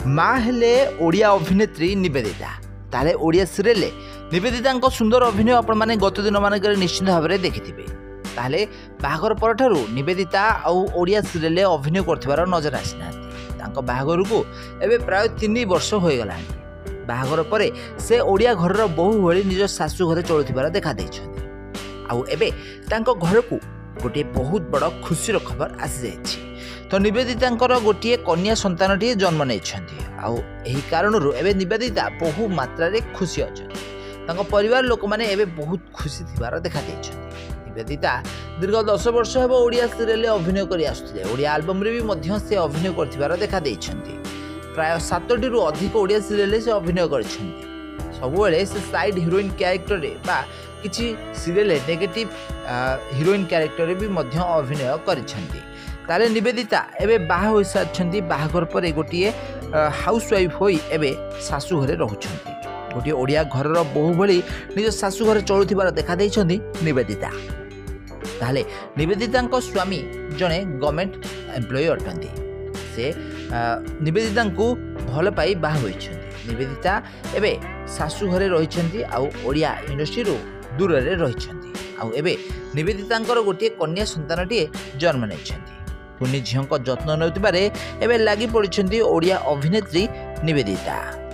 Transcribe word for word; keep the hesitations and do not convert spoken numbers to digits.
माँ हेले ओडिया अभिनेत्री निवेदिता ताले ओडिया सीरियल निवेदिता सुंदर अभिनय आपण मैंने गत दिन मानक निश्चित भाव में देखिथे। ताले बाहागर पर निवेदिता आउ ओडिया सीरियल अभिनय कर नजर आसीना। बाहागर को एवं प्राय तीन वर्ष हो गला। बाहागर पर से ओडिया घर बहु भाई निज शाशु घर चलुथिबार देखा आउ एबे तांको घर को गोटे बहुत बड़ खुशी खबर आसी जाइछि। तो निवेदिता गोटे कन्या संतानटी जन्म नहीं आउ एही कारणरू एबे निवेदिता बहु मात्रा रे खुशी अच्छा। परिवार लोक मैंने एबे बहुत खुशी थिबार देखा देइछन्ति। निवेदिता दीर्घ दस वर्ष हेब ओडिया सीरियल अभिनय करि आसुथिले। ओडिया एल्बम रे भी मध्य से अभिनय करथिबार देखा देइछन्ति। प्राय सातटी रु अधिक ओडिया सीरियल से अभिनय करछन्ति। सबुबेले से साइड हिरोइन क्यारेक्टर रे बा किछि सीरियल नेगेटिव हिरोइन क्यारेक्टर रे भी मध्य अभिनय करिछन्ति। ताले निवेदिता एबे बाहा होई सारछन्ति। बाहागर पर गोटे हाउस वाइफ होई एबे शाशु घरे रहुछन्ति। गोटे ओडिया घर बहु भली निज शाशु घरे चलुथिबार देखा देइछन्ति निवेदिता। ताले निवेदिता स्वामी जने गवर्नमेंट एम्प्लॉय अटंती। से निवेदिता भल पाई बाहा होइछन्ति। निवेदिता एबे शाशु घरे रहिछन्ति आउ ओडिया इंडस्ट्री रो दूर रे रहिछन्ति। आउ एबे निवेदिता गोटे कन्या संतानटी जन्म नेछन्ति। कुनी झील जत्न नेउतिबारे एबे लागि पड़िछन्ति ओडिया अभिनेत्री निवेदिता।